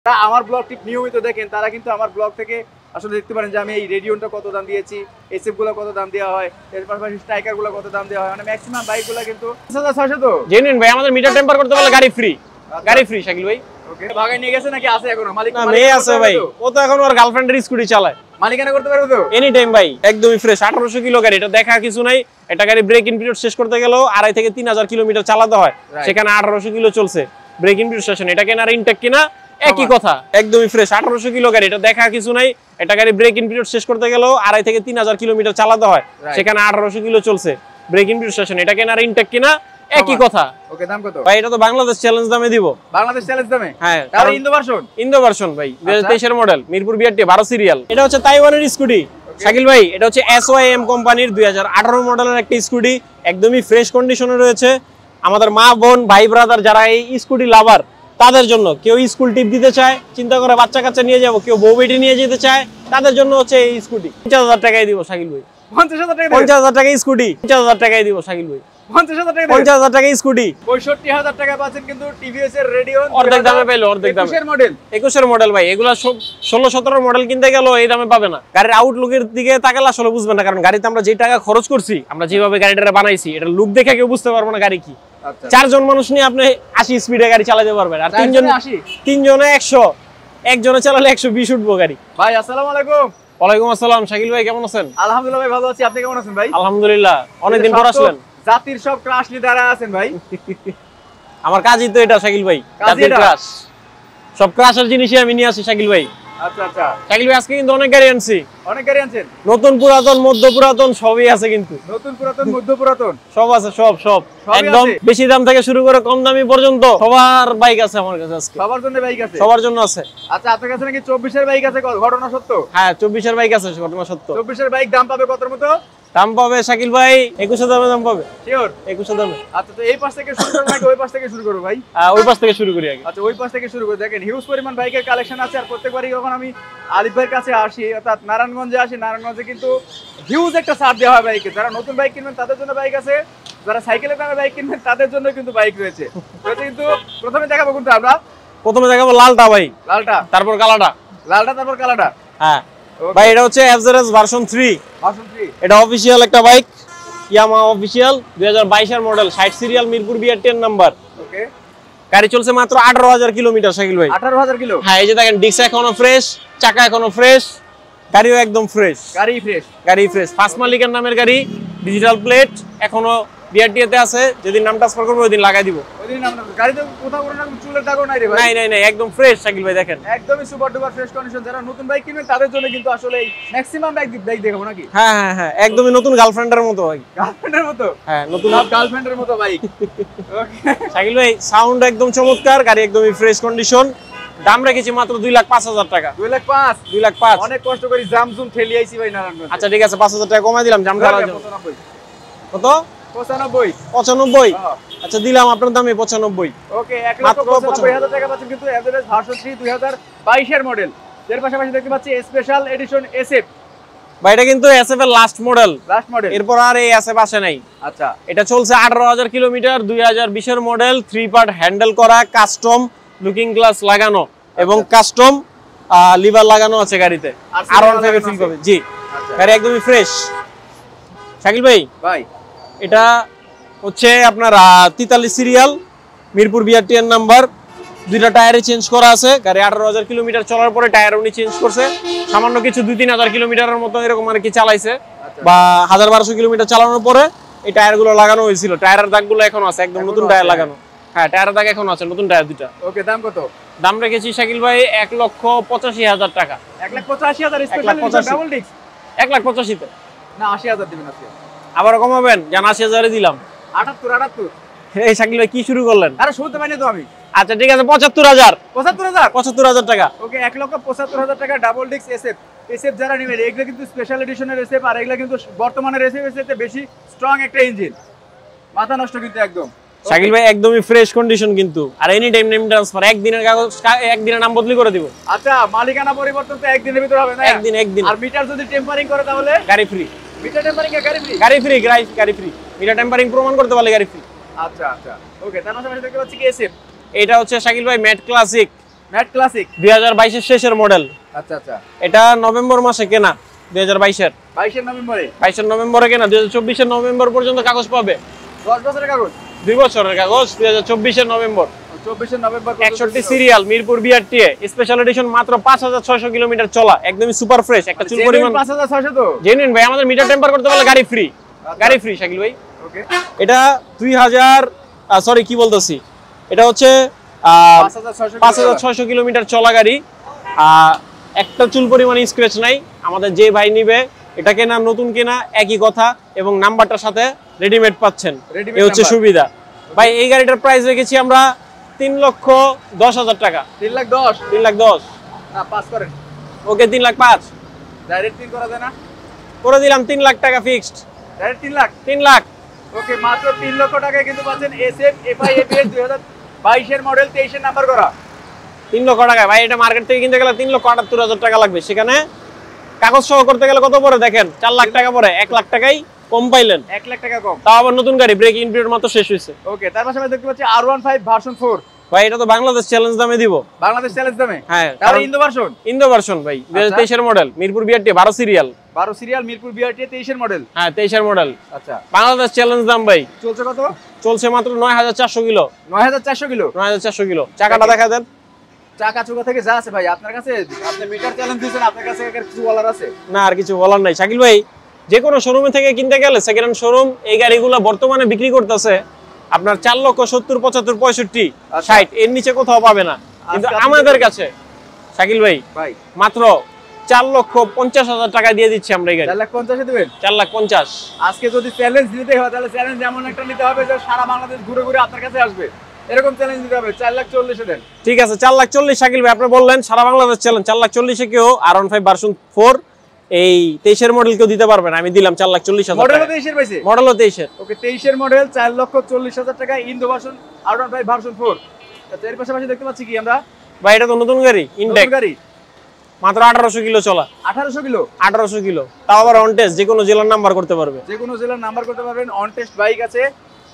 আমার ব্লগটি নিয়মিত দেখেন তারা কিন্তু আমার ব্লগ থেকে আসলে দেখতে পারেন যে আমি এই রেডিয়নটা কত দাম দিয়েছি, এসএফ গুলো কত দাম দেওয়া হয়, এর পাশাপাশি স্ট্রাইকার গুলো কত দাম দেওয়া হয়, মানে ম্যাক্সিমাম বাইক গুলো কিন্তু 5600 তো জেনুইন ভাই। আমাদের মিটার টেম্পার করতে পারলে গাড়ি ফ্রি, গাড়ি ফ্রি শাকিল ভাই। ওকে, ভাগায় নিয়ে গেছে নাকি আছে এখনো? মালিক না মেয়ে আছে ভাই, ও তো এখন ওর গার্লফ্রেন্ডের স্কুটি চালায়। মালিকানা করতে পারবে তো এনি টাইম ভাই, একদমই ফ্রেশ। 1800 কিলো গাড়ি, এটা দেখা কিছু নাই। এটা গাড়ি ব্রেক ইন পিরিয়ড শেষ করতে গেলেও 2500 থেকে 3000 কিলোমিটার চালাতে হয়, সেখানে 1800 কিলো চলছে ব্রেক ইন পিরিয়ড স্টেশন। এটা কেনার ইনটেক কিনা একই কথা, একদমই ফ্রেশ। 1800 কিলো গাড়ি, এটা দেখা কিছু নাই। এটা গাড়ি ব্রেক ইন পিরিয়ড শেষ করতে গেলেও 2500 থেকে 3000 কিলোমিটার চালাতে হয়, সেখানে 1800 কিলো চলছে ব্রেক ইন পিরিয়ড স্টেশন। এটা কেনার ইনটেক কিনা একই কথা। ওকে, দাম কত ভাই? এটা তো বাংলাদেশ চ্যালেঞ্জ দামে দিব। বাংলাদেশ চ্যালেঞ্জ দামে? হ্যাঁ, তার ইন্দো ভার্সন। ইন্দো ভার্সন ভাই, 2023 এর মডেল, মিরপুর বিআরটি 12 সিরিয়াল। এটা হচ্ছে তাইওয়ানের স্কুটি শাকিল ভাই। এটা হচ্ছে SYM কোম্পানির 2018 মডেলের একটা স্কুটি, একদমই ফ্রেশ কন্ডিশনে রয়েছে। আমাদের মা বোন ভাই ব্রাদার যারা এই স্কুটি লাভার তাদের জন্য, কেউ স্কুল টিপ দিতে চায়, চিন্তা করে বাচ্চা কাচ্চা নিয়ে যাবো, কেউ বউ বেটি নিয়ে যেতে চায়, তাদের জন্য হচ্ছে এই স্কুটি। 50,000 টাকায় দিব শাকিল ভাই। 50,000 টাকা? 50,000 টাকায় স্কুটি, 50,000 টাকায় দিব শাকিল ভাই। 50,000 টাকা? 50,000 টাকায় স্কুটি। 65,000 টাকা পাচ্ছেন কিন্তু টিভিএস এর রেডিয়ন অর্ধেক দামে পেলো, অর্ধেক দামে। 21 এর মডেল, 21 এর মডেল ভাই। এগুলা 16-17 মডেল কিনতে গেল এই দামে পাবে না। গাড়ির আউটলুকের দিকে তাকালে আসলে বুঝবেন না, কারণ গাড়িতে আমরা যে টাকা খরচ করছি, আমরা যেভাবে গাড়িটা বানাইছি, এটা লুক দেখে কেউ বুঝতে পারবো না গাড়ি কি। আচ্ছা, 4 জন মানুষ নিয়ে আপনি 80 স্পিডে গাড়ি চালাতে পারবেন, আর 3 জনে 100, একজনে চালালে 120 উঠবো গাড়ি। ভাই আসসালামু আলাইকুম। ওয়ালাইকুম আসসালাম। শাকিল ভাই কেমন আছেন? আলহামদুলিল্লাহ ভাই, ভালো আছি। আপনি কেমন আছেন ভাই? আলহামদুলিল্লাহ, অনেকদিন পর আসলেন। জাতির সব ক্রাশ নিয়ে দাঁড়া আছেন ভাই। আমার কাজই তো এটা শাকিল ভাই, জাতির ক্রাশ। সব ক্রাশের জিনিসই আমি নিয়ে আসি শাকিল ভাই। আচ্ছা আচ্ছা শাকিল ভাই, আজকে কিন্তু অনেক গাড়ি আনছি। অনেক গাড়ি আনছেন? নতুন পুরাতন, মধ্য পুরাতন সবই আছে কিন্তু। নতুন পুরাতন, মধ্য পুরাতন সব আছে, সব একদম বেশি দাম থেকে শুরু করে কম দামি পর্যন্ত সবার বাইক আছে আমার কাছে আজকে। সবার জন্য বাইক আছে? সবার জন্য আছে। আচ্ছা, আপনার কাছে নাকি 24 এর বাইক আছে, ঘটনা সত্য? হ্যাঁ, 24 এর বাইক আছে, ঘটনা সত্য। 24 এর বাইক দাম পাবে কতর মতো? দাম পাবে শাকিল ভাই 21 দামে দাম পাবে। শিওর? 21 দামে। আচ্ছা, তো এই পাশ থেকে শুরু করব নাকি ওই পাশ থেকে শুরু করব ভাই? ওই পাশ থেকে শুরু করি আগে। আচ্ছা, ওই পাশ থেকে শুরু করে দেখেন, হিউজ পরিমাণ বাইকের কালেকশন আছে। আর প্রত্যেকবারই যখন আমি আলিফ ভাইয়ের কাছে আসি, অর্থাৎ নারায়ণগঞ্জে আসি, নারায়ণগঞ্জে কিন্তু হিউজ একটা ছাড় দেওয়া হয় বাইকে। যারা নতুন বাইক কিনবেন তাদের জন্য বাইক আছে, যারা সাইকেলের দামে বাইক কিনবেন তাদের জন্য কিন্তু বাইক রয়েছে। কিন্তু প্রথমে দেখাবো কোনটা আমরা? প্রথমে দেখাবো লালটা ভাই। লালটা, তারপর কালাটা। লালটা তারপর কালাটা? হ্যাঁ ভাই, এটা হচ্ছে FZS ভার্সন 3। ভার্সন 3 এটা অফিশিয়াল একটা বাইক, ইয়ামাহা অফিশিয়াল, 2022 এর মডেল, 60 সিরিয়াল, মিরপুর বিআরটি এর নাম্বার। ওকে, গাড়ি চলছে মাত্র 18,000 কিলোমিটার শাকিল ভাই। 18,000 কিলো? হ্যাঁ, এই যে দেখেন, ডিস্ক এখনো ফ্রেশ, চাকা এখনো ফ্রেশ, গাড়িও একদম ফ্রেশ। গাড়ি ফ্রেশ? গাড়ি ফ্রেশ, ফার্স্ট মালিকের নামের গাড়ি, ডিজিটাল প্লেট, এখনো বিআরটিএতে আছে। যেদিন নাম ট্রান্সফার করব ওই দিন লাগাই দিব। ওই দিন নাম, গাড়িতে কোথাও কোনো চুলের দাগও নাই রে ভাই? নাই, একদম ফ্রেশ শাকিল ভাই, দেখেন একদমই সুপার ডুপার ফ্রেশ কন্ডিশন। যারা নতুন বাইক কিনবেন তাদের জন্য কিন্তু আসলে ম্যাক্সিমাম বাইক দেখাবো নাকি? হ্যাঁ, একদমই নতুন গার্লফ্রেন্ডের মতো ভাই। গার্লফ্রেন্ডের মতো? হ্যাঁ, নতুন গার্লফ্রেন্ডের মতো বাইক। ওকে শাকিল ভাই, সাউন্ড একদম চমৎকার, গাড়ি একদমই ফ্রেশ কন্ডিশন। দাম রেখেছি মাত্র 2,05,000 টাকা। 2,05,000? 2,05,000 অনেক কষ্ট করে জামজুম ঠেলি আইছি ভাই নারায়ণগঞ্জ। আচ্ছা ঠিক আছে, 5,000 টাকা কমাই দিলাম জাম করার জন্য। 95। কত? 95। 95? আচ্ছা, দিলাম আপনার দামে 95। ওকে, 1,95,000 টাকা পাচ্ছেন কিন্তু এভারেজ ভার্সন 3 2022 এর মডেল। এর পাশাপাশি দেখতে পাচ্ছি স্পেশাল এডিশন SF। ভাই, এটা কিন্তু SF এর লাস্ট মডেল। এরপর আর এই SF আসে নাই। আচ্ছা, এটা চলছে 18,000 কিলোমিটার, 2020 এর মডেল, 3 পার্ট হ্যান্ডেল করা, কাস্টম লুকিং গ্লাস লাগানো এবং কাস্টম লিভার লাগানো আছে গাড়িতে। আর অন ফেভার ফিল পাবে। জি, গাড়ি একদমই ফ্রেশ শাকিল ভাই। এটা হচ্ছে আপনার 43 সিরিয়াল, মিরপুর বিআরটি এর নাম্বার। দুইটা টায়ারে চেঞ্জ করা আছে। গাড়ি 18,000 কিলোমিটার চলার পরে টায়ার উনি চেঞ্জ করছে। সামান্য কিছু 2-3 হাজার কিলোমিটারের মতো এরকম আর কি চালাইছে, বা 1000-1200 কিলোমিটার চালানোর পরে এই টায়ারগুলো লাগানো হয়েছিল। টায়ারের দাগগুলো এখনো আছে, একদম নতুন টায়ার লাগানো। হ্যাঁ, টায়ারের দাগ এখনো আছে, নতুন টায়ার দুইটা। ওকে, দাম কত? দাম রেখেছি শাকিল ভাই 1,85,000 টাকা। 1,85,000 স্পেশাল এডিশন ডাবল ডিস্ক? 1,85,000 তে না 80,000 দিবেন আজকে? আবার কমাবেন? জান 80,000 এ দিলাম। 78। এই শাকিল ভাই, কি শুরু করলেন? আরে শুনতে পাইনি তো আমি। আচ্ছা ঠিক আছে, 75,000। 75,000 টাকা। ওকে, 1,75,000 টাকা ডাবল ডিস্ক SF যারা নেবেন, এগুলো কিন্তু স্পেশাল এডিশনের SF। আর এগুলো কিন্তু বর্তমানের SF এর চেয়ে বেশি স্ট্রং একটা ইঞ্জিন, মাথা নষ্ট কিন্তু একদম। শাকিল ভাই, একদমই ফ্রেশ কন্ডিশন কিন্তু। আর এনি টাইম নেম ট্রান্সফার, একদিনের কাগজ, একদিনের নাম বদলি করে দিব। আচ্ছা, মালিকানা পরিবর্তন তো একদিনের ভিতর হবে না? একদিন। আর মিটার যদি টেম্পারিং করে তাহলে গাড়ি ফ্রি। মিটার টেম্পারিং এ গাড়ি ফ্রি? গাড়ি ফ্রি। মিটার টেম্পারিং প্রমাণ করতে পারলে গাড়ি ফ্রি। আচ্ছা, ওকে। তার পাশাপাশি দেখতে পাচ্ছি কি SF। এটা হচ্ছে শাকিল ভাই ম্যাট ক্লাসিক, ম্যাট ক্লাসিক 2022 এর শেষের মডেল। আচ্ছা আচ্ছা, এটা নভেম্বর মাসে কেনা 2022 এর 22 নভেম্বরে 22 নভেম্বরে কেনা, 2024 এর নভেম্বর পর্যন্ত কাগজ পাবে। 10 বছরের কাগজ, 2 বছরের কাগজ, 2024 এর November. 24 November 61 serial, Mirpur BRTA, special edition, মাত্র 5600 কিলোমিটার চলা, একদমই সুপার ফ্রেশ। একটা চুল পরিমাণ 5600 তো জেনুইন ভাই, আমাদের মিটার টেম্পার করতে পারলে গাড়ি ফ্রি, গাড়ি ফ্রি শাকিল ভাই। ওকে, এটা 2000 সরি কি বলতেছি, এটা হচ্ছে 5600 কিলোমিটার চলা গাড়ি। একটা চুল পরিমাণ স্ক্র্যাচ নাই। আমাদের যে ভাই নিবে, এটা কেনা নতুন কেনা একই কথা, এবং নাম্বারটার সাথে রেডিমেড পাচ্ছেন, এই হচ্ছে সুবিধা ভাই। এই গাড়িটার প্রাইস রেখেছি আমরা 3,10,000 টাকা। 3,10,000 3,10,000 না, পাস করেন। ওকে, 3,05,000 ডাইরেক্ট 3 করা যায় না? করে দিলাম, 3 লাখ টাকা fixed. Direct 3 lakh? 3 lakh. Okay, মাত্র 3 লক্ষ টাকায় কিন্তু পাচ্ছেন SF FI ABS 2022 এর মডেল, 23 এর নাম্বার করা। 3 লক্ষ টাকা ভাই, এটা মার্কেট থেকে কিনতে গেলে 3,78,000 টাকা লাগবে। সেখানে কাগজ সহ করতে গেলে কত পরে দেখেন, 4 লাখ টাকা পরে। 1 লাখ টাকাই কম পাইলেন, 1 লাখ টাকা কম। তাও আবার নতুন গাড়ি, ব্রেক ইন পিরিয়ড মাত্র শেষ হয়েছে। ওকে, তার পাশে আমরা দেখতে পাচ্ছি R15 ভার্সন 4। ভাই এটা তো বাংলাদেশ চ্যালেঞ্জ দামে দিব। বাংলাদেশ চ্যালেঞ্জ দামে? হ্যাঁ, তার ইন্দো ভার্সন। ইন্দো ভার্সন ভাই, 2023 এর model, Mirpur BRT 12 serial. 12 serial, Mirpur BRT 23 এর মডেল। হ্যাঁ, 23 এর মডেল। আচ্ছা, বাংলাদেশ চ্যালেঞ্জ দাম ভাই। চলছে কত? চলছে মাত্র 9400 কিলো। 9400 কিলো? 9400 কিলো। চাকাটা দেখা দেন। চাকা চুকা থেকে যা আছে ভাই আপনার কাছে, আপনি মিটার চ্যালেঞ্জ দিয়েছেন, আপনার কাছে আর কিছু বলার আছে? না, আর কিছু বলার নাই শাকিল ভাই। যে কোনো শোরুমে থেকে কিনতে গেলে, সেকেন্ড হ্যান্ড শোরুম এই গাড়িগুলো বর্তমানে বিক্রি করতেছে আপনার 4,70,000, 75,000, 65,000, 60 এর নিচে কোথাও পাবে না। কিন্তু আমাদের কাছে শাকিল ভাই মাত্র 4,50,000 টাকা দিয়ে দিচ্ছি আমরা এই গাড়ি। 4,50,000 দিবেন? 4,50,000। আজকে যদি চ্যালেঞ্জ নিতে হয়, তাহলে চ্যালেঞ্জ এমন একটা নিতে হবে যে সারা বাংলাদেশ ঘুরে ঘুরে আপনার কাছে আসবে, এরকম চ্যালেঞ্জ দিতে হবে। 4,40,000 দেন। ঠিক আছে, 4,40,000 শাকিল ভাই। আপনি বললেন সারা বাংলাদেশ চ্যালেঞ্জ, 4,40,000 কেউ R15 ভার্সন 4 এই 23 এর মডেল কেউ দিতে পারবে না। আমি দিলাম 4,40,000 টাকা। মডেলও 23 এর পাইছে? মডেলও 23 এর। ওকে, 23 এর মডেল, 4,40,000 টাকা, ইন্দো ভার্সন, R15 ভার্সন 4। আচ্ছা, এর পাশাপাশি দেখতে পাচ্ছি কি আমরা ভাই, এটা তো নতুন গাড়ি, ইনটেক গাড়ি, মাত্র 1800 কিলো চলা। 1800 কিলো? 1800 কিলো, তাও আবার অন টেস্ট, যে কোনো জেলার নাম্বার করতে পারবে। যে কোনো জেলার নাম্বার করতে পারবেন। অন টেস্ট বাইক আছে,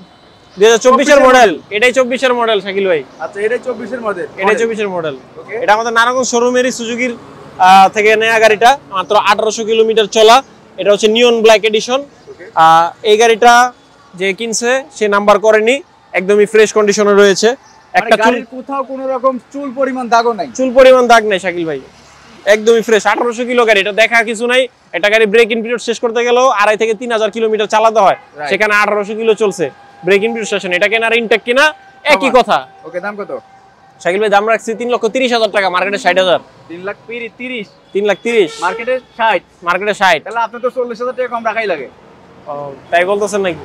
2024 এর মডেল। এটাই 24 এর মডেল শাকিল ভাই। আচ্ছা, এটাই 24 এর মডেল? এটাই 24 এর মডেল। ওকে, এটা আমাদের নারায়ণগঞ্জ শোরুমেরই সুজুকির থেকে নেয়া গাড়িটা, মাত্র 1800 কিলোমিটার চলা। এটা হচ্ছে নিয়ন ব্ল্যাক এডিশন। এই গাড়িটা যে কিনছে সে নাম্বার করেনি, একদমই ফ্রেশ কন্ডিশনে রয়েছে। একটা চুল কোথাও কোনো রকম চুল পরিমাণ দাগও নাই? চুল পরিমাণ দাগ নাই শাকিল ভাই, একদমই ফ্রেশ। 1800 কিলো গাড়ি, এটা দেখা কিছু নাই। এটা গাড়ি ব্রেক ইন পিরিয়ড শেষ করতে গেলেও 2,500 থেকে 3,000 কিলোমিটার চালাতে হয়, সেখানে 1800 কিলো চলছে ব্রেক ইন পিরিয়ড স্টেশন। এটা কেনার ইনটেক কিনা একই কথা। ওকে, দাম কত শাকিল ভাই? দাম রাখছি 3,30,000 টাকা, মার্কেটে 60,000। 3,30,000? 3,30,000 মার্কেটে 60? মার্কেটে 60। তাহলে আপনি তো 40,000 টাকা কম রাখাই লাগে। তাই বলতেছেন নাকি?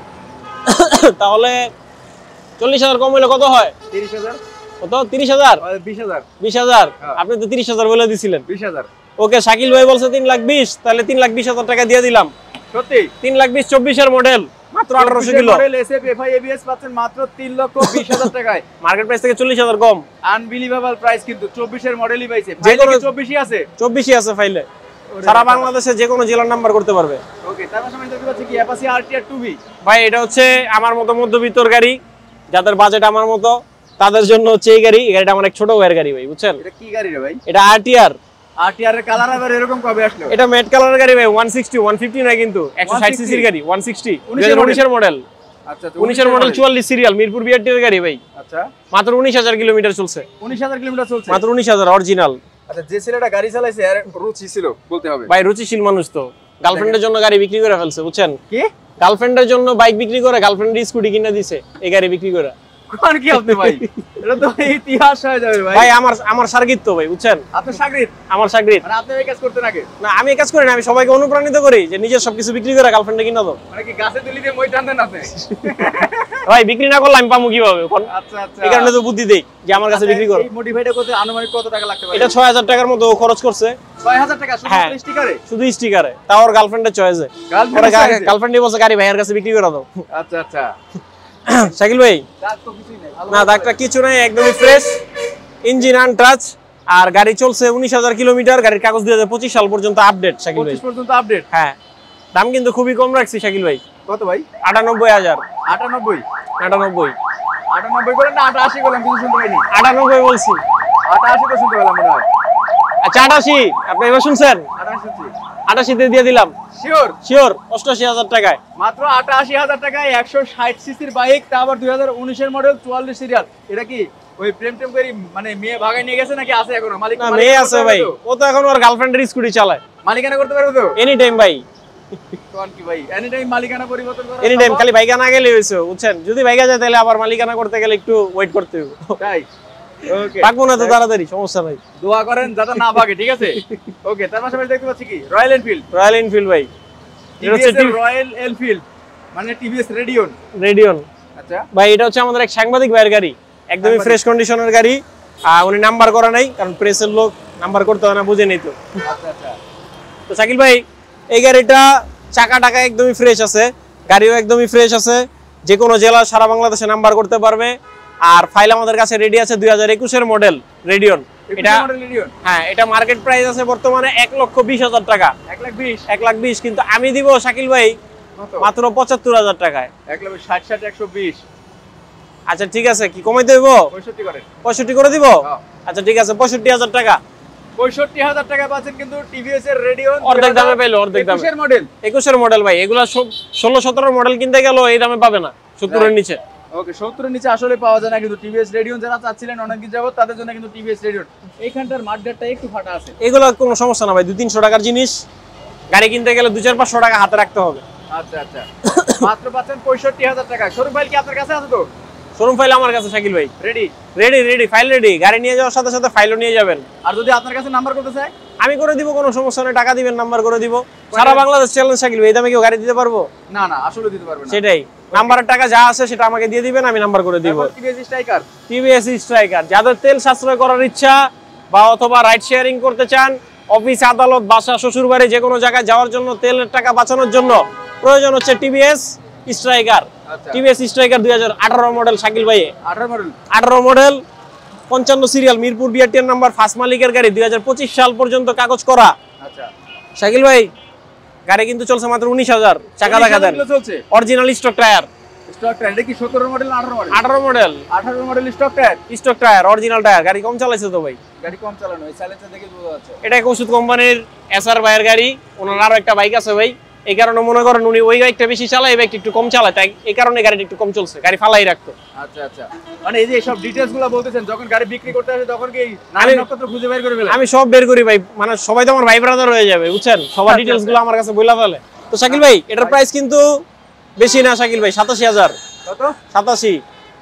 তাহলে 40,000 কম হইলে কত হয়? 30,000? কত? 30,000? 20,000? 20,000? আপনি তো 30,000 বলে দিছিলেন। 20,000? ওকে, শাকিল ভাই বলছে 3,20,000, তাহলে 3,20,000 টাকা দিয়ে দিলাম। সত্যি? 3,20,000, 24 এর মডেল, মাত্র 1800 kilo model, SF FI ABS পাচ্ছেন মাত্র 3,20,000 টাকায়। মার্কেট প্রাইস থেকে 40,000 কম। আনবিলিভেবল প্রাইস, কিন্তু 24 এর মডেলই পাইছে। যে কোনো 24ই আছে? 24ই আছে ফাইলে। সারা বাংলাদেশে যে কোনো জেলার নাম্বার করতে পারবে। ওকে, তার পাশে আমি দেখতে পাচ্ছি কি অ্যাপাচি RTR 2B। ভাই, এটা হচ্ছে আমার মতো মধ্যবিত্তর গাড়ি, যাদের বাজেট আমার মতো, তাদের জন্য হচ্ছে এই গাড়ি। এই গাড়িটা আমার এক ছোট ভাইয়ের গাড়ি ভাই, বুঝছেন? এটা কি গাড়ি রে ভাই? এটা RTR। RTR এর কালার আবার এরকম কবে আসলো? এটা ম্যাট কালারের গাড়ি ভাই, 160, 150 না কিন্তু 160 সিসির গাড়ি, 160, 2019 এর মডেল। আচ্ছা, 19 এর মডেল, 44 সিরিয়াল, মিরপুর বিআরটি এর গাড়ি ভাই। আচ্ছা, মাত্র 19,000 কিলোমিটার চলছে। 19,000 কিলোমিটার চলছে? মাত্র 19,000 অরিজিনাল। আচ্ছা, যে ছেলেটা গাড়ি চালাইছে আর রুচি ছিল বলতে হবে ভাই, রুচিশীল মানুষ তো। গার্লফ্রেন্ডের জন্য গাড়ি বিক্রি করে ফেলছে, বুঝছেন? কি? গার্লফ্রেন্ডের জন্য বাইক বিক্রি করে, গার্লফ্রেন্ডের স্কুটি কিনে দিছে এই গাড়ি বিক্রি করে। কোন কি আপনি ভাই? এটা তো ইতিহাস হয়ে যাবে ভাই। ভাই, আমার শাগির্দ তো ভাই, বুঝছেন? আপনি শাগরিদ? আমার শাগির্দ। মানে আপনি এই কাজ করতেন আগে? না, আমি এই কাজ করি না, আমি সবাইকে অনুপ্রাণিত করি যে নিজের সবকিছু বিক্রি করে গার্লফ্রেন্ডে কিনা দাও। মানে কি গাছে তুলি দিয়ে মই টানতেন আপনি? ভাই, বিক্রি না করলে আমি পাবো কিভাবে? আচ্ছা আচ্ছা, এই কারণে তো বুদ্ধি দেই যে আমার কাছে বিক্রি করো। এই মডিফাইটা করতে আনুমানিক কত টাকা লাগতে পারে? এটা 6,000 টাকার মতো খরচ করছে। 6,000 টাকা শুধু স্টিকারে? শুধু স্টিকারে, তাও ওর গার্লফ্রেন্ডের চয়েসে। গার্লফ্রেন্ডই বলছে গাড়ি ভাইয়ের কাছে বিক্রি করে দাও। আচ্ছা আচ্ছা, শাকিল ভাই, দাগ তো কিছুই নাই? না, দাগটা কিছু নাই, একদমই ফ্রেশ, ইঞ্জিন আনটাচ। আর গাড়ি চলছে 19,000 কিলোমিটার। গাড়ির কাগজ 2025 সাল পর্যন্ত আপডেট শাকিল ভাই। 25 পর্যন্ত আপডেট? হ্যাঁ, দাম কিন্তু খুবই কম রাখছি শাকিল ভাই। কত ভাই? 98,000। 98? 98 98 বলেন না 88 বলেন? কিছু শুনতে পাইনি। 98 বলছি। 88 তো শুনতে পেলাম মনে হয়। আচ্ছা 88 আপনি এবার শুনছেন? 88 88 তে দিয়ে দিলাম। শিওর শিওর 88,000 টাকায়। মাত্র 88,000 টাকায় 160 সিসির বাইক, তা আবার 2019 এর মডেল, 44 সিরিয়াল। এটা কি ওই প্রেম টেম করে মানে মেয়ে ভাগায় নিয়ে গেছে নাকি আছে এখনো? মালিক না মেয়ে আছে ভাই, ও তো এখন ওর গার্লফ্রেন্ডের স্কুটি চালায়। মালিকানা করতে পারবে তো? এনি টাইম ভাই, কোন কি ভাই এনি টাইম মালিকানা পরিবর্তন করা এনি টাইম, খালি বাইকা না গেলে হইছে বুঝছেন। যদি বাইকা যায় তাহলে আবার মালিকানা করতে গেলে একটু ওয়েট করতে হবে। তাই ওকে, পাকবো না তো তাড়াতাড়ি, সমস্যা নাই। দোয়া করেন যাতে না ভাগে, ঠিক আছে? ওকে, তার পাশাপাশি দেখতে পাচ্ছি কি রয়্যাল এনফিল্ড। রয়্যাল এনফিল্ড ভাই, এটা হচ্ছে টিভিএস রয়্যাল এনফিল্ড মানে টিভিএস রেডিয়ন। রেডিয়ন। আচ্ছা ভাই এটা হচ্ছে আমাদের এক সাংবাদিক ভাইয়ের গাড়ি, একদমই ফ্রেশ কন্ডিশনের গাড়ি। উনি নাম্বার করা নাই, কারণ প্রেসের লোক নাম্বার করতে হয় না, বুঝে নেই তো। আচ্ছা আচ্ছা। তো শাকিল ভাই এই গাড়িটা চাকা টাকা একদমই ফ্রেশ আছে, গাড়িও একদমই ফ্রেশ আছে, যে কোনো জেলা সারা বাংলাদেশে নাম্বার করতে পারবে। আর ফাইল আমাদের কাছে রেডি আছে 2021 এর মডেল রেডিয়ন। এটা হ্যাঁ, এটা মার্কেট প্রাইস আছে বর্তমানে 1,20,000 টাকা। 1,20,000 কিন্তু আমি দিব শাকিল ভাই মাত্র 75,000 টাকায়। 1,60,120। আচ্ছা ঠিক আছে, কি কমাইতে হইব? 65 করে দিব। আচ্ছা ঠিক আছে 65,000 টাকা। 65,000 টাকা পাচ্ছেন কিন্তু টিভিএস এর রেডিয়ন অর্ধেক দামে পাইলো, অর্ধেক দামে। 21 এর মডেল, 21 এর মডেল ভাই, এগুলা 16-17 মডেল কিনতে গেল এই দামে পাবে না, 70 এর নিচে। ওকে, 70 এর নিচে আসলে পাওয়া যায় না, কিন্তু টিভিএস রেডিয়ন যারা চাচ্ছিলেন অনেকদিন যাবত তাদের জন্য কিন্তু টিভিএস রেডিয়ন। এইখানটার মার্কেটটা একটু ফাটা আছে, এগুলো কোনো সমস্যা না ভাই, 200-300 টাকার জিনিস গাড়ি কিনতে গেলে 200-500 টাকা হাতে রাখতে হবে। আচ্ছা আচ্ছা, মাত্র পাচ্ছেন 65,000 টাকা। শোরুম ফাইল কি আপনার কাছে আছে তো? শোরুম ফাইল আমার কাছে শাকিল ভাই, ready ready ready, file ready. গাড়ি নিয়ে যাওয়ার সাথে সাথে ফাইলও নিয়ে যাবেন। আর যদি আপনার কাছে নাম্বার করতে চায় আমি করে দিব, কোনো সমস্যা নেই, টাকা দিবেন নাম্বার করে দিব। সারা বাংলাদেশ চ্যালেঞ্জ শাকিল ভাই, এই দামে কেউ গাড়ি দিতে পারবো? না না, আসলে দিতে পারবেন না। সেটাই, নাম্বারের টাকা যা আছে সেটা আমাকে দিয়ে দিবেন, আমি নাম্বার করে দিব। টিভিএস স্ট্রাইকার, টিভিএস স্ট্রাইকার, যাদের তেল সাশ্রয় করার ইচ্ছা বা অথবা রাইড শেয়ারিং করতে চান, অফিস আদালত বাসা শ্বশুর বাড়ি যে কোনো জায়গায় যাওয়ার জন্য তেলের টাকা বাঁচানোর জন্য প্রয়োজন হচ্ছে TVS Striker. TVS Striker 2018 model Shakil ভাই, 18 মডেল, 55 সিরিয়াল, মিরপুর বিআরটিএর নাম্বার, ফার্স্ট মালিকের গাড়ি, 2025 সাল পর্যন্ত কাগজ করা। আচ্ছা শাকিল ভাই গাড়ি কিন্তু চলছে মাত্র 19,000। চাকা দেখা দেন, চলছে original stock tyre. Stock tyre, এটা কি 17 মডেল না 18 model? 18 model, 18 model stock tyre. Stock tyre, original tyre. গাড়ি কম চালাইছে তো ভাই, গাড়ি কম চালানো, এই সাইলেন্সার দেখে বোঝা যাচ্ছে। এটা এক ওষুধ কোম্পানির এসআর ভাইয়ের গাড়ি, ওনার আরো একটা বাইক আছে ভাই, এই কারণে মনে করেন উনি ওই বাইকটা বেশি চালায়, এই বাইকটা একটু কম চালায়, তাই এই কারণে গাড়িটা একটু কম চলছে, গাড়ি ফালাই রাখতো। আচ্ছা আচ্ছা, মানে এই যে সব ডিটেইলস গুলো বলতেছেন, যখন গাড়ি বিক্রি করতে আসে তখন কি নাম নক্ষত্র খুঁজে বের করে ফেলে? আমি সব বের করি ভাই, মানে সবাই তো আমার ভাই ব্রাদার হয়ে যাবে বুঝছেন, সবার ডিটেইলস গুলো আমার কাছে বইলা ফেলে। তো শাকিল ভাই এটার প্রাইস কিন্তু বেশি না শাকিল ভাই, 87,000। কত? 87।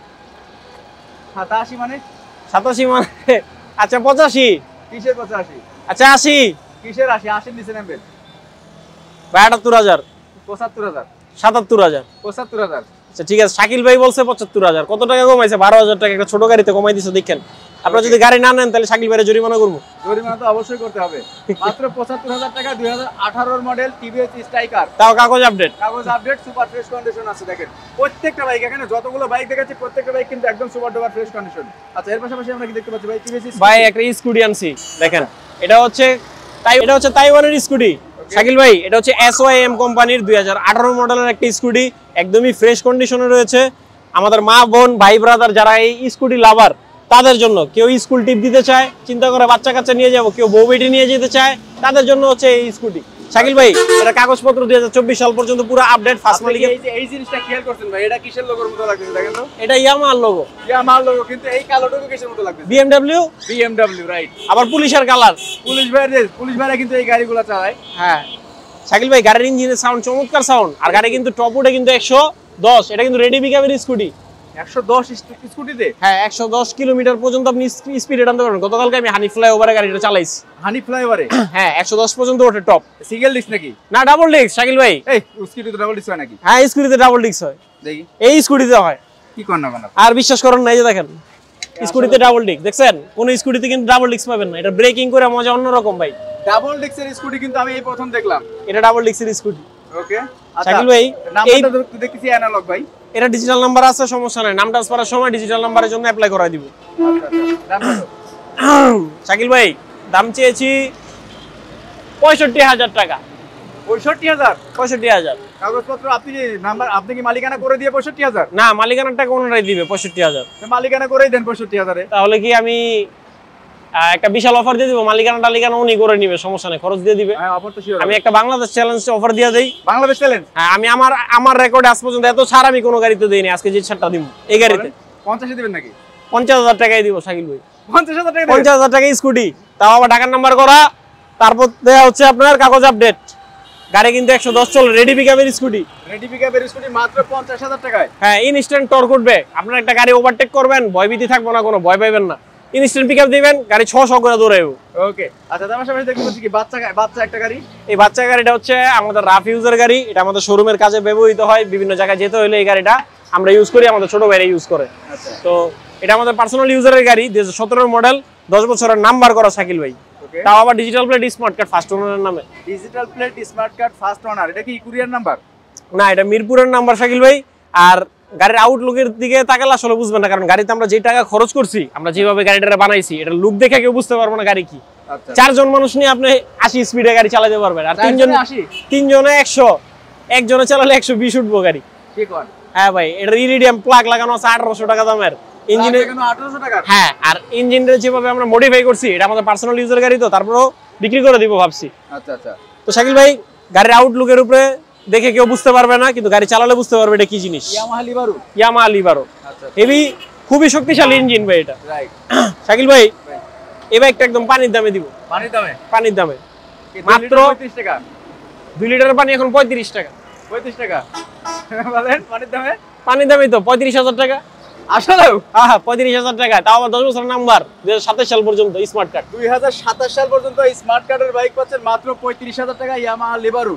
87 মানে? 87 মানে আচ্ছা 85। কিসের 85? আচ্ছা 80। কিসের 80? 80 নিচে নেবেন ভাই 78,000। 75,000। 77,000। 75,000। আচ্ছা ঠিক আছে, শাকিল ভাই বলছে 75,000, কত টাকা কমাইছে? 12,000 টাকা, একটা ছোট গাড়িতে কমাই দিছে। দেখেন আপনারা যদি গাড়ি না নেন তাহলে শাকিল ভাইয়ের জরিমানা করবো। জরিমানা তো অবশ্যই করতে হবে। মাত্র 75,000 টাকা, 2018 এর মডেল টিভিএস স্ট্রাইকার, তাও কাগজ আপডেট। কাগজ আপডেট, সুপার ফ্রেশ কন্ডিশন আছে। দেখেন প্রত্যেকটা বাইক, এখানে যতগুলো বাইক দেখাচ্ছি প্রত্যেকটা বাইক কিন্তু একদম সুপার ডুপার ফ্রেশ কন্ডিশন। আচ্ছা এর পাশাপাশি আমরা কি দেখতে পাচ্ছি ভাই? টিভিএস ভাই একটা স্কুটি আনছি, দেখেন এটা হচ্ছে তাইওয়ানের স্কুটি শাকিল ভাই। এটা হচ্ছে SYM কোম্পানির 2018 মডেলের একটা স্কুটি, একদমই ফ্রেশ কন্ডিশনে রয়েছে। আমাদের মা বোন ভাই ব্রাদার যারা এই স্কুটি লাভার তাদের জন্য, কেউ স্কুল টিপ দিতে চায়, চিন্তা করে বাচ্চা কাচ্চা নিয়ে যাবো, কেউ বউ বেটি নিয়ে যেতে চায়, তাদের জন্য হচ্ছে এই স্কুটি। শাকিল ভাই এটা কাগজপত্র 2024 সাল পর্যন্ত পুরো আপডেট, ফার্স্ট মালিক। এই জিনিসটা খেয়াল করছেন ভাই, এটা কিসের লোগোর মতো লাগছে দেখেন তো? এটা ইয়ামাহার লোগো। ইয়ামাহার লোগো, কিন্তু এই কালোটাকে কিসের মতো লাগছে? BMW right. আবার পুলিশের কালার। পুলিশ ভাইরা কিন্তু এই গাড়িগুলো চালায়। হ্যাঁ শাকিল ভাই গাড়ির ইঞ্জিনের সাউন্ড চমৎকার সাউন্ড, আর গাড়ি কিন্তু টপ উঠে কিন্তু 110। এটা কিন্তু রেডি পিকআপের স্কুটি। 110 স্কুটিতে? হ্যাঁ 110 কিলোমিটার পর্যন্ত আপনি স্পিডে টানতে পারবেন। গতকালকে আমি হানি ফ্লাইওভারে গাড়িটা চালাইছি। হানি ফ্লাইওভারে? হ্যাঁ 110 পর্যন্ত ওঠে টপ। সিঙ্গেল ডিস্ক নাকি? না ডাবল ডিস্ক শাকিল ভাই। এই স্কুটিতে ডাবল ডিস্ক হয় নাকি? হ্যাঁ স্কুটিতে ডাবল ডিস্ক হয়। দেখি এই স্কুটিতে হয়। কি করেন না বানা? আর বিশ্বাস করেন না, এই যে দেখেন স্কুটিতে ডাবল ডিস্ক, দেখছেন? কোন স্কুটিতে কিন্তু ডাবল ডিস্ক পাবেন না। এটা ব্রেকিং করে মজা অন্যরকম ভাই। ডাবল ডিস্কের স্কুটি কিন্তু আমি এই প্রথম দেখলাম। এটা ডাবল ডিস্কের স্কুটি। ওকে শাকিল ভাই নাম্বারটা তো দেখতেছি অ্যানালগ ভাই। এটা ডিজিটাল নাম্বার আছে, সমস্যা নাই, নাম ট্রান্সফারের সময় ডিজিটাল নাম্বারের জন্য অ্যাপ্লাই করাই দিব। শাকিল ভাই দাম চেয়েছি 65,000 টাকা। 65,000? 65,000 কাগজপত্র আপনি কি মালিকানা করে দিয়ে 65,000? না, মালিকানার টাকা ওনারাই দিবে 65,000। মালিকানা করেই দেন 65,000 এ। তাহলে কি আমি একটা বিশাল অফার দিয়ে দিব, মালিকানা টালিকানা উনি করে নিবে, সমস্যা নেই, খরচ দিয়ে দিবে। হ্যাঁ অফার তো শিওর। আমি একটা বাংলাদেশ চ্যালেঞ্জ অফার দিয়ে দেই। বাংলাদেশ চ্যালেঞ্জ? হ্যাঁ, আমি আমার রেকর্ডে আজ পর্যন্ত এত ছাড় আমি কোনো গাড়িতে দেইনি, আজকে যে ছাড়টা দিব এই গাড়িতে 50 দিবেন নাকি? 50,000 টাকায় দিব শাকিল ভাই। 50,000 টাকা? 50,000 টাকা স্কুটি, তাও আবার ঢাকার নাম্বার করা, তারপর দেয়া হচ্ছে আপনার কাগজ আপডেট। গাড়ি কিন্তু 110 চলে, রেডি পিকআপের স্কুটি। রেডি পিকআপের স্কুটি মাত্র 50,000 টাকায়? হ্যাঁ, ইনস্ট্যান্ট টর্ক উঠবে। আপনার একটা গাড়ি ওভারটেক করবেন, ভয়ভীতি থাকবে না, কোনো ভয় পাইবেন না। ইনস্ট্যান্ট পিকআপ দিবেন, গাড়ি 600 করে দৌড়াইবো। ওকে আচ্ছা, তার পাশাপাশি দেখতে পাচ্ছি কি বাচ্চা একটা গাড়ি। এই বাচ্চা গাড়িটা হচ্ছে আমাদের রাফ ইউজের গাড়ি, এটা আমাদের শোরুমের কাজে ব্যবহৃত হয়, বিভিন্ন জায়গায় যেতে হলে এই গাড়িটা আমরা ইউজ করি, আমাদের ছোট ভাইরা ইউজ করে। আচ্ছা, তো এটা আমাদের পার্সোনাল ইউজারের গাড়ি, 2017 মডেল, 10 বছরের নাম্বার করা শাকিল ভাই। ওকে, তাও আবার digital plate smart card first ওনারের নামে। Digital plate smart card first owner. এটা কি কুরিয়ার নাম্বার? না, এটা মিরপুরের নাম্বার শাকিল ভাই। আর গাড়ির আউটলুকের দিকে তাকালে আসলে বুঝবেন না, কারণ গাড়িতে আমরা যে টাকা খরচ করছি, আমরা যেভাবে গাড়িটা বানাইছি, এটা লুক দেখে কেউ বুঝতে পারবো না গাড়ি কি। আচ্ছা, 4 জন মানুষ নিয়ে আপনি 80 স্পিডে গাড়ি চালাতে পারবেন, আর 3 জনে 100, একজনে চালালে 120 উঠবো গাড়ি। কি কোন? হ্যাঁ ভাই, এটা ইরিডিয়াম প্লাগ লাগানো আছে 1800 টাকা দামের ইঞ্জিনে। কেন 1800 টাকা? হ্যাঁ, আর ইঞ্জিনটা যেভাবে আমরা মডিফাই করছি, এটা আমাদের পার্সোনাল ইউজার গাড়ি, তো তারপরেও বিক্রি করে দিব ভাবছি। আচ্ছা আচ্ছা, তো শাকিল ভাই, গাড়ির আউটলুকের উপরে দেখে কেউ বুঝতে পারবে না, কিন্তু গাড়ি চালালে বুঝতে পারবে এটা কি জিনিস। Yamaha Libero. আচ্ছা, হেভি, খুবই শক্তিশালী ইঞ্জিন ভাই এটা। রাইট। শাকিল ভাই, এই বাইকটা একদম পানির দামে দিব। পানির দামে? পানির দামে মাত্র 35 টাকা। 2 লিটার পানি এখন 35 টাকা। 35 টাকা বলেন পানির দামে? পানির দামই তো 35,000 টাকা। আসলেও? হ্যাঁ, 35,000 টাকা, তাও আবার 10 বছরের নাম্বার, 2027 সাল পর্যন্ত স্মার্ট কার্ড। 2027 সাল পর্যন্ত স্মার্ট কার্ডের বাইক পাচ্ছেন মাত্র 35,000 টাকা, ইয়ামাহা লিবারো।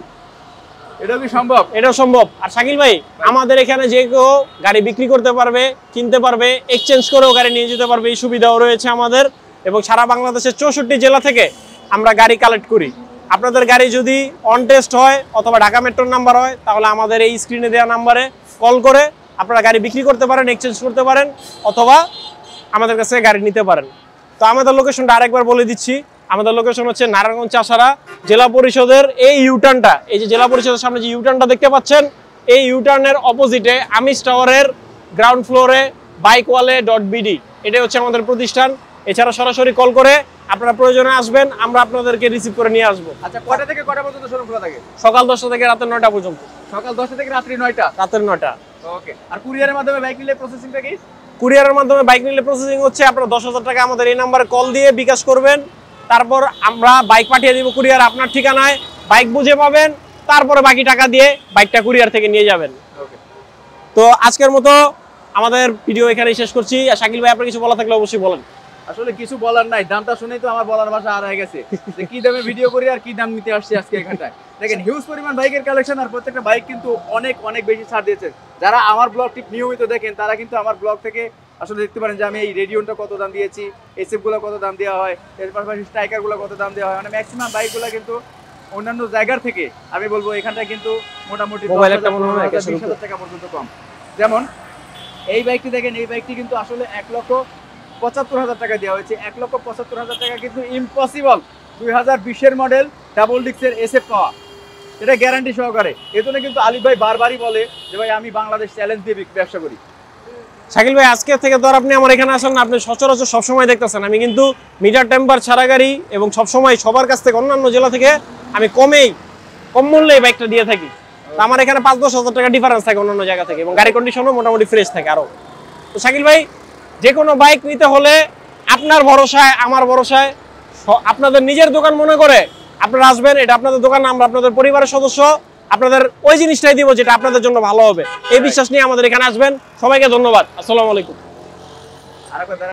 এটা কি সম্ভব? এটাও সম্ভব। আর শাকিল ভাই, আমাদের এখানে যে কেউ গাড়ি বিক্রি করতে পারবে, কিনতে পারবে, এক্সচেঞ্জ করেও গাড়ি নিয়ে যেতে পারবে, এই সুবিধাও রয়েছে আমাদের। এবং সারা বাংলাদেশের 64 জেলা থেকে আমরা গাড়ি কালেক্ট করি। আপনাদের গাড়ি যদি অন টেস্ট হয় অথবা ঢাকা মেট্রোর নাম্বার হয়, তাহলে আমাদের এই স্ক্রিনে দেওয়া নাম্বারে কল করে আপনারা গাড়ি বিক্রি করতে পারেন, এক্সচেঞ্জ করতে পারেন, অথবা আমাদের কাছে গাড়ি নিতে পারেন। তো আমাদের লোকেশনটা আরেকবার বলে দিচ্ছি। আমাদের লোকেশন হচ্ছে নারায়ণগঞ্জ চাষারা জেলা পরিষদের এই ইউটার্নটা, এই যে জেলা পরিষদের সামনে যে ইউটার্নটা দেখতে পাচ্ছেন, এই ইউটার্নের অপোজিটে আমিস টাওয়ারের গ্রাউন্ড ফ্লোরে bikewalle.bd, এটাই হচ্ছে আমাদের প্রতিষ্ঠান। এছাড়া সরাসরি কল করে আপনারা প্রয়োজনে আসবেন, আমরা আপনাদেরকে রিসিভ করে নিয়ে আসবো। আচ্ছা, কয়টা থেকে কয়টা পর্যন্ত শোরুম খোলা থাকে? সকাল 10টা থেকে রাতের 9টা পর্যন্ত। সকাল 10টা থেকে রাত্রি 9টা? রাতের 9টা। ওকে। আর কুরিয়ারের মাধ্যমে বাইক নিলে প্রসেসিংটা কি? কুরিয়ারের মাধ্যমে বাইক নিলে প্রসেসিং হচ্ছে, আপনারা 10,000 টাকা আমাদের এই নাম্বারে কল দিয়ে বিকাশ করবেন, তারপর আমরা বাইক পাঠিয়ে দিব কুরিয়ার আপনার ঠিকানায়, বাইক বুঝে পাবেন, তারপরে বাকি টাকা দিয়ে বাইকটা কুরিয়ার থেকে নিয়ে যাবেন। ওকে। তো আজকের মতো আমাদের ভিডিও এখানেই শেষ করছি। আর শাকিল ভাই, আপনার কিছু বলা থাকলে অবশ্যই বলেন। আসলে কিছু বলার নাই, দামটা শুনেই তো আমার বলার ভাষা হারিয়ে গেছে যে কি দামে ভিডিও করি আর কি দাম নিতে আসছি আজকে এখানটায়। দেখেন, হিউজ পরিমাণ বাইকের কালেকশন, আর প্রত্যেকটা বাইক কিন্তু অনেক অনেক বেশি ছাড় দিয়েছে। যারা আমার ব্লগটি নিয়মিত দেখেন, তারা কিন্তু আমার ব্লগ থেকে আসলে দেখতে পারেন যে আমি এই রেডিওনটা কত দাম দিয়েছি, এসএফগুলো কত দাম দেওয়া হয়, এর পাশাপাশি স্ট্রাইকারগুলো কত দাম দেওয়া হয়। মানে ম্যাক্সিমাম বাইকগুলো কিন্তু অন্যান্য জায়গার থেকে আমি বলবো এখানটায় কিন্তু মোটামুটি 10,000 টাকা পর্যন্ত কম। যেমন এই বাইকটি দেখেন, এই বাইকটি কিন্তু আসলে 1,75,000 টাকা দেওয়া হয়েছে। 1,75,000 টাকা কিন্তু ইম্পসিবল 2020-এর মডেল ডাবল ডিক্সের এসএফ পাওয়া, এটা গ্যারান্টি সহকারে। এজন্য কিন্তু আলিফ ভাই বারবারই বলে যে ভাই আমি বাংলাদেশ চ্যালেঞ্জ দিয়ে ব্যবসা করি। শাকিল ভাই, আজকে থেকে তো আর আপনি আমার এখানে আসেন না, আপনি সচরাচর সবসময় দেখতেছেন আমি কিন্তু মিটার টেম্পার ছাড়া গাড়ি, এবং সবসময় সবার কাছ থেকে, অন্যান্য জেলা থেকে আমি কম মূল্যে এই বাইকটা দিয়ে থাকি। তো আমার এখানে 5-10,000 টাকা ডিফারেন্স থাকে অন্যান্য জায়গা থেকে, এবং গাড়ি কন্ডিশনও মোটামুটি ফ্রেশ থাকে আরো। তো শাকিল ভাই, যে কোনো বাইক নিতে হলে আপনার ভরসায়, আমার ভরসায়, আপনাদের নিজের দোকান মনে করে আপনারা আসবেন। এটা আপনাদের দোকান, আমরা আপনাদের পরিবারের সদস্য, আপনাদের ওই জিনিসটাই দিব যেটা আপনাদের জন্য ভালো হবে। এই বিশ্বাস নিয়ে আমাদের এখানে আসবেন। সবাইকে ধন্যবাদ। আসসালামু আলাইকুম।